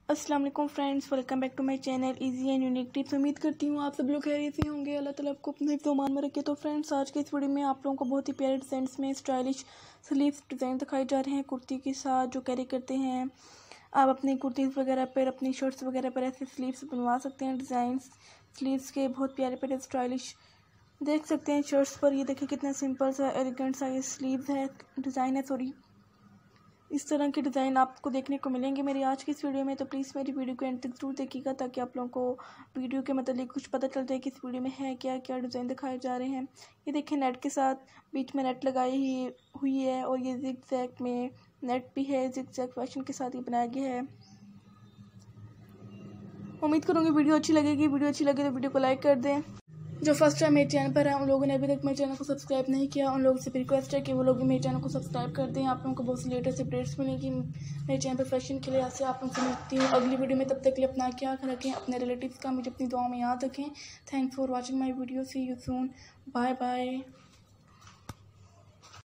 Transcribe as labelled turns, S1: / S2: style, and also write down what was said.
S1: अस्सलाम वालेकुम friends, welcome back to my channel easy and unique tips. उम्मीद करती हूँ आप सब लोग खैरियत से होंगे। अल्लाह ताला आपको अपने हिफ्ज़-ओ-अमान में रखे। तो फ्रेंड्स, आज के इस वीडियो में आप लोगों को बहुत ही प्यारे डिज़ाइंस में स्टाइलिश स्लीव्स डिज़ाइन दिखाए जा रहे हैं कुर्ती के साथ, जो कैरी करते हैं। आप अपनी कुर्तीज़ वगैरह पर, अपनी शर्ट्स वगैरह पर ऐसे स्लीव्स बनवा सकते हैं। डिज़ाइंस स्लीव्स के बहुत प्यारे प्यारे स्टाइलिश देख सकते हैं शर्ट्स पर। ये देखिए कितना सिंपल सा एलिगेंट सा ये स्लीव्स है, डिज़ाइन है सॉरी। इस तरह के डिज़ाइन आपको देखने को मिलेंगे मेरी आज की इस वीडियो में। तो प्लीज़ मेरी वीडियो को एंड तक जरूर देखिएगा, ताकि आप लोगों को वीडियो के मतलब कुछ पता चल जाए कि इस वीडियो में है क्या क्या डिज़ाइन दिखाए जा रहे हैं। ये देखिए नेट के साथ बीच में नेट लगाई हुई है, और ये जिग जैग में नेट भी है, जिग जैग फैशन के साथ ये बनाया गया है। उम्मीद करूँगी वीडियो अच्छी लगेगी। वीडियो अच्छी लगे तो वीडियो को लाइक कर दें। जो फर्स्ट टाइम मेरे चैनल पर है, उन लोगों ने अभी तक मेरे चैनल को सब्सक्राइब नहीं किया, उन लोगों से रिक्वेस्ट है कि वो लोग भी मेरे चैनल को सब्सक्राइब कर दें। आप लोगों को बहुत सी लेटेस्ट अपडेट्स मिलेंगी मेरे चैनल पर फैशन के लिहाज से। आप लोगों से मिलती हूँ अगली वीडियो में। तब तक के लिए अपना ख्याल रखें, अपने रिलेटिव्स का मुझे अपनी दुआओं में याद रखें। Thanks for watching my video. See you soon. Bye bye.